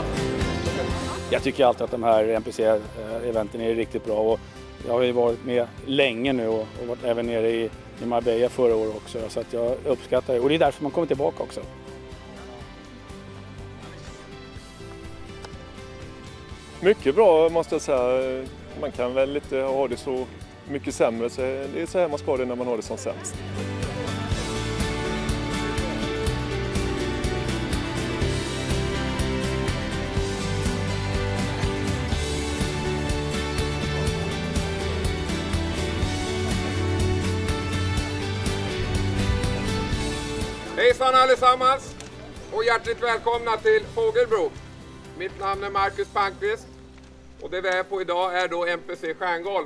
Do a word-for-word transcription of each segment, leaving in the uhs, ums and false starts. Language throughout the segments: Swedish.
Jag tycker alltid att de här N P C-eventen är riktigt bra. Och jag har ju varit med länge nu och, och varit även nere i, i Marbella förra året också. Så att jag uppskattar det. Och det är därför man kommer tillbaka också. Mycket bra måste jag säga. Man kan väl inte ha det så mycket sämre. Så det är så här man ska ha det när man har det som sämst. Hejsan allesammans och hjärtligt välkomna till Fågelbro. Mitt namn är Marcus Palmqvist och det vi är på idag är då N P C Stjärngolf.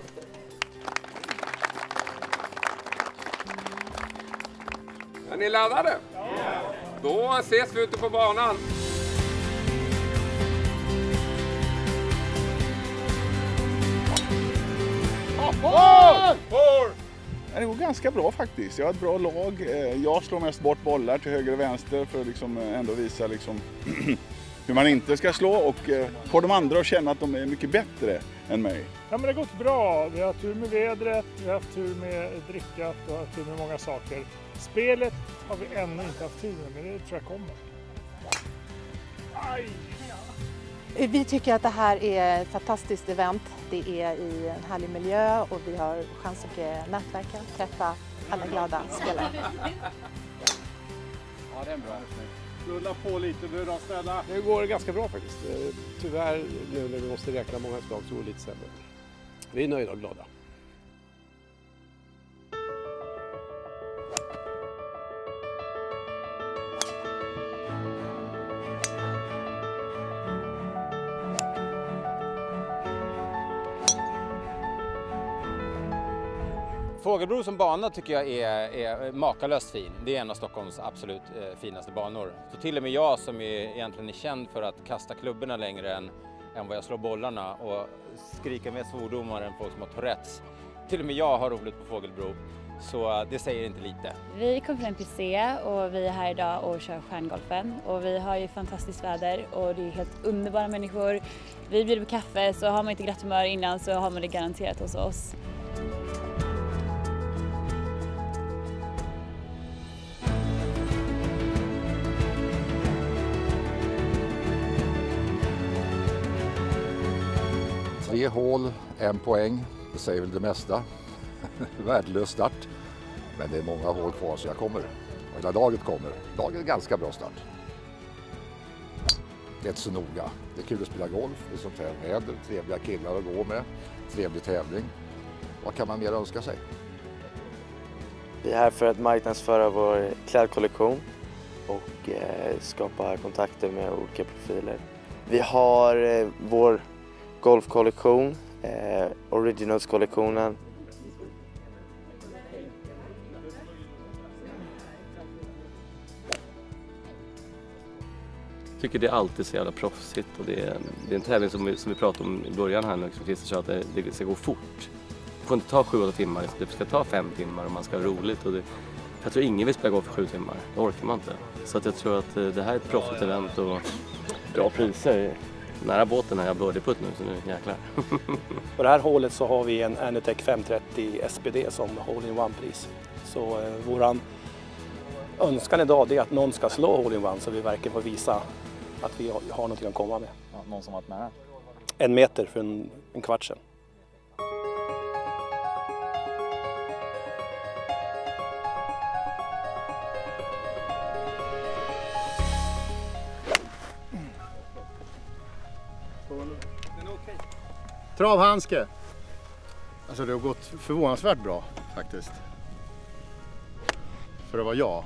Är ni laddade? Ja. Då ses vi ute på banan. Det går ganska bra faktiskt. Jag har ett bra lag. Jag slår mest bort bollar till höger och vänster för att liksom ändå visa liksom hur man inte ska slå och få de andra att känna att de är mycket bättre än mig. Ja, men det har gått bra. Vi har tur med vädret, vi har haft tur med drickat och har tur med många saker. Spelet har vi ännu inte haft tid med, men det tror jag kommer. Aj! Vi tycker att det här är ett fantastiskt event. Det är i en härlig miljö och vi har chans att nätverka, träffa alla glada spelare. Ja, det är bra. Rulla på lite, du då ställa. Det går ganska bra faktiskt. Tyvärr nu när vi måste räkna många slag så går det lite sämre. Vi är nöjda och glada. Fågelbro som bana tycker jag är, är makalöst fin. Det är en av Stockholms absolut eh, finaste banor. Så till och med jag som är, egentligen är känd för att kasta klubborna längre än, än vad jag slår bollarna och skrika med svordomar än folk som har Tourettes. Till och med jag har roligt på Fågelbro, så eh, det säger inte lite. Vi kommer från N P C och vi är här idag och kör stjärngolfen. Och vi har ju fantastiskt väder och det är helt underbara människor. Vi bjuder på kaffe, så har man inte glatt humör innan så har man det garanterat hos oss. Tre hål, en poäng, det säger väl det mesta. Värdelös start. Men det är många hål kvar så jag kommer. Och hela laget kommer. Laget är en ganska bra start. Det är inte så noga. Det är kul att spela golf, det är sånt här väder, trevliga killar att gå med, trevlig tävling. Vad kan man mer önska sig? Vi är här för att marknadsföra vår klädkollektion och eh, skapa kontakter med olika profiler. Vi har eh, vår golfkollektion, eh, Originals-kollektionen. Jag tycker det är alltid så jävla proffsigt och det är, det är en tävling som vi, som vi pratade om i början här nu, som Christer sa, att det, det ska gå fort. Det får inte ta sju åtta timmar, det ska ta fem timmar om man ska ha roligt. Och det, jag tror ingen vill spela golf för sju timmar, det orkar man inte. Så att jag tror att det här är ett proffsigt event och bra priser. Nära båten här jag började putt nu, så nu jäklar. På det här hålet så har vi en Anutech femhundratrettio S P D som hole-in-one-pris. Så eh, våran önskan idag är att någon ska slå hole-in-one så vi verkligen får visa att vi har, har någonting att komma med. Ja, någon som varit med här? En meter för en, en kvart sedan. Travhandske. Alltså det har gått förvånansvärt bra faktiskt. För att vara jag.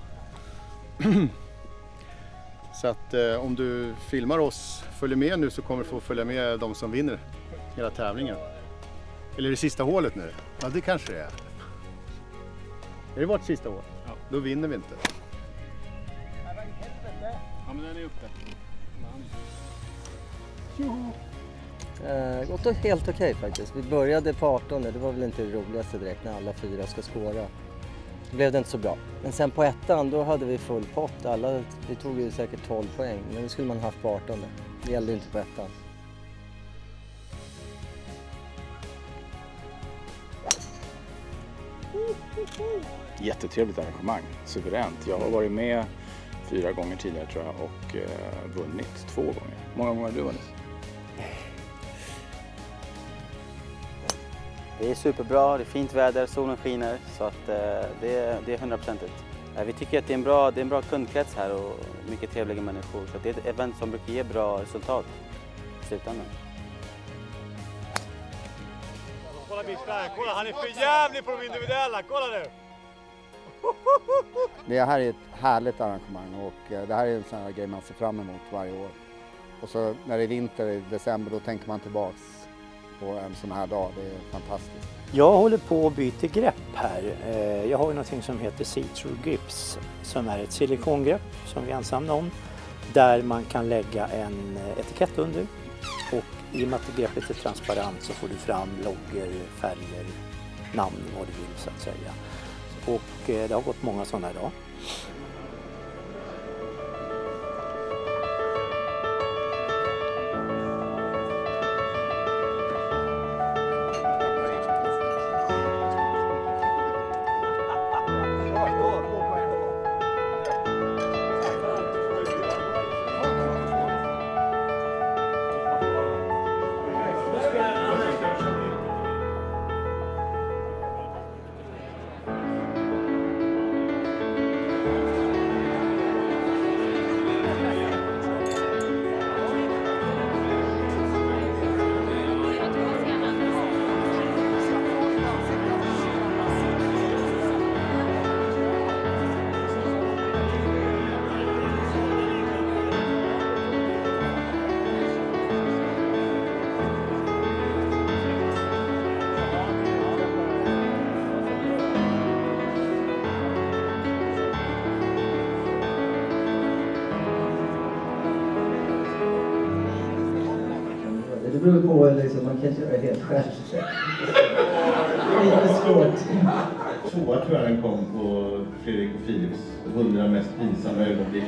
Så att eh, om du filmar oss, följer med nu så kommer du få följa med de som vinner hela tävlingen. Eller det sista hålet nu. Ja, det kanske det är. Är det vårt sista hål? Ja. Då vinner vi inte. Ja, men den är uppe. Joho. Eh, gått helt okej okay, faktiskt. Vi började på arton, det var väl inte det roligaste direkt när alla fyra ska skåra. blev det inte så bra. Men sen på ettan då hade vi full pott. Alla, vi tog ju säkert tolv poäng, men det skulle man haft på arton. Det gällde inte på ettan. Jättetrevligt arrangemang, suveränt. Jag har varit med fyra gånger tidigare tror jag och eh, vunnit två gånger. Många gånger har du vunnit? Det är superbra, det är fint väder, solen skiner så att eh, det, är, det är hundraprocentigt. Eh, vi tycker att det är en bra, det är en bra kundkrets här och mycket trevliga människor så att det är ett event som brukar ge bra resultat i slutändan. Kolla Biff där, kolla han är för jävlig på de individuella, kolla nu! Det här är ett härligt arrangemang och det här är en sån här grej man ser fram emot varje år. Och så när det är vinter i december då tänker man tillbaks på en sån här dag, det är fantastiskt. Jag håller på att byta grepp här. Jag har ju någonting som heter See-Through Grips som är ett silikongrepp som vi är ensamma om. Där man kan lägga en etikett under och i och med att greppet är transparent så får du fram loggor, färger, namn, vad du vill så att säga. Och det har gått många sådana idag. Det beror på, liksom, man kan inte göra det helt själv. Det är lite svårt. Tvåa tror jag den kom på Fredrik och Philips hundra mest pinsamma ögonblick.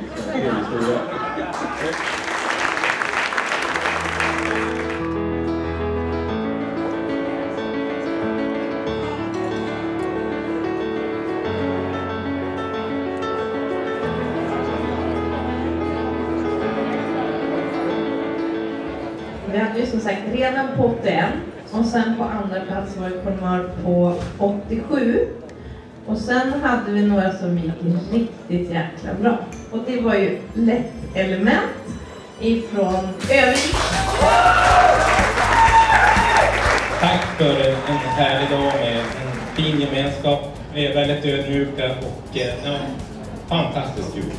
Vi hade ju som sagt redan på åttioett och sen på andra plats var det Colmar på åttiosju. Och sen hade vi några som gick riktigt jäkla bra. Och det var ju Lätt Element ifrån Övik. Tack för en härlig dag med en fin gemenskap. Vi är väldigt ödmjuka och ja, fantastiskt kul.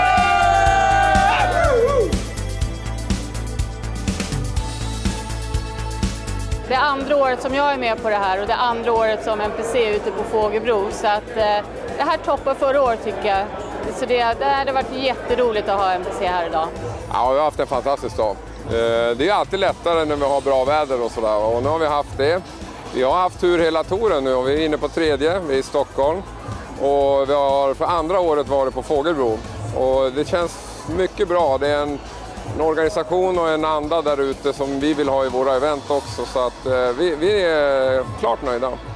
Det är andra året som jag är med på det här och det är andra året som N P C är ute på Fågelbro. Så att, eh, det här toppar förra året tycker jag. Så det, det hade varit jätteroligt att ha N P C här idag. Ja, vi har haft en fantastisk dag. Eh, det är alltid lättare när vi har bra väder och sådär. Och nu har vi haft det. Vi har haft tur hela touren nu och vi är inne på tredje. Vi är i Stockholm. Och vi har för andra året varit på Fågelbro. Och det känns mycket bra. Det är en... En organisation och en anda där ute som vi vill ha i våra event också så att eh, vi, vi är klart nöjda.